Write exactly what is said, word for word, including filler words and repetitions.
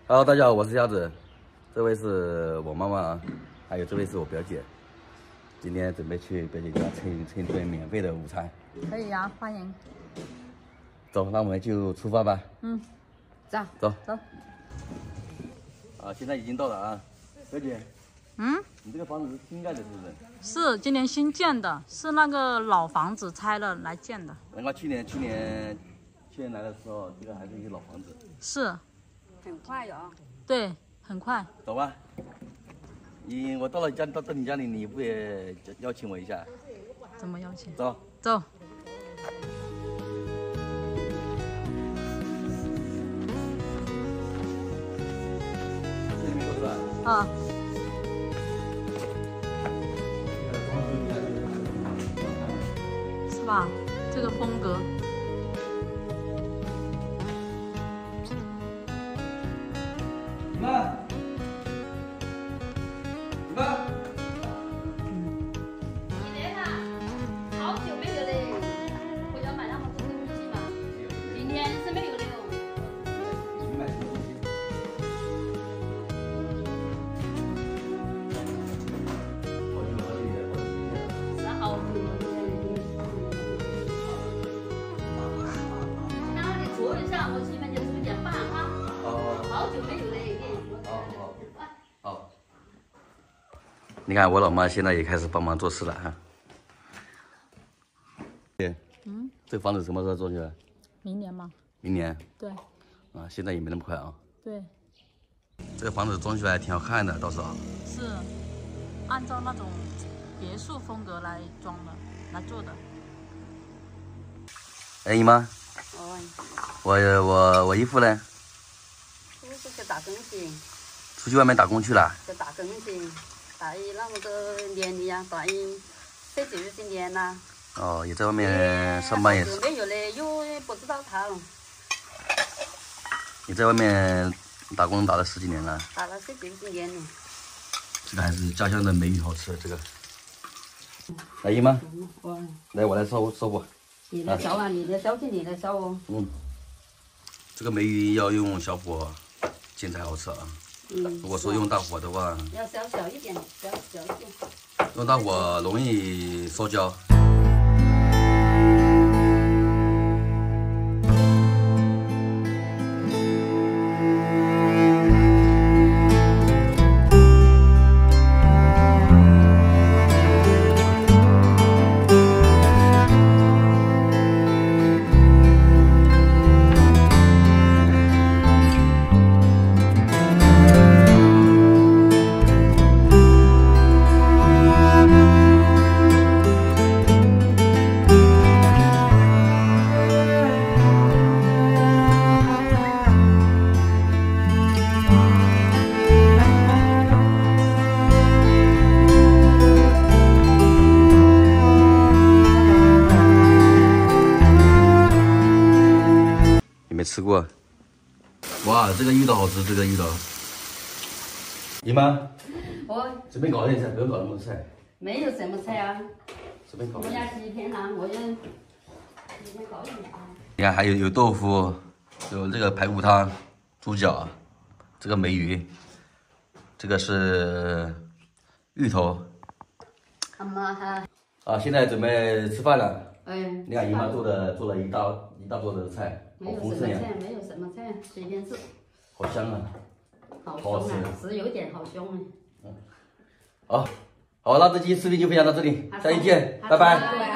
Hello， 大家好，我是鸭子，这位是我妈妈，还有这位是我表姐。今天准备去表姐家蹭蹭一顿免费的午餐。 可以呀，欢迎。 走，那我们就出发吧。 嗯，走走走。 啊，现在已经到了啊，表姐。 嗯， 你这个房子是新盖的，是不是？ 是今年新建的，是那个老房子拆了来建的。 难怪去年去年去年来的时候，这个还是一个老房子。 是。 很快哦。 对，很快。 走吧。你我到了家到到你家里，你不也邀请我一下？ 怎么邀请？ 走走。 这里面都是。 啊。是吧？这个风格。 你们。 我去你们家吃点饭哈。好。好久没有来。 好好好。你看我老妈现在也开始帮忙做事了哈。对。嗯。这个房子什么时候装修啊？ 明年吗？ 明年。 对。 啊，现在也没那么快啊。 对。这个房子装修还挺好看的，到时候。 是，按照那种别墅风格来装的，来做的。 哎，姨妈。 哦。 我我我姨夫呢？ 叔叔去打工去。 出去外面打工去了？ 去打工去，打一那么多年了呀，打一十九十年了。 哦，也在外面上班也是。 没有嘞，又不知道他。 你在外面打工打了十几年了？ 打了十九十年了。 这个还是家乡的梅鱼好吃，这个。来，姨妈。我。来，我来烧烧锅。 你来烧啊！你来烧就你来烧哦。 嗯。这个梅鱼要用小火煎才好吃啊。嗯。如果说用大火的话， 要烧小一点，烧小一点。 用大火容易烧焦。没吃过，哇，这个芋头好吃，这个芋头。姨妈， 我随便搞点菜，不用搞那么多菜。 没有什么菜啊， 随便搞。 我要几天啊？我要几天搞一点啊。 你看，还有有豆腐，有这个排骨汤、猪脚，这个梅鱼，这个是芋头。 他妈哈。 啊，现在准备吃饭了。 哎。 你看姨妈做的做了一大一大桌子的菜。 没有什么菜，没有什么菜，随便吃。 好香啊！ 好凶啊，是有点好凶啊。 嗯。好，好，那这期视频就分享到这里，下期见，拜拜。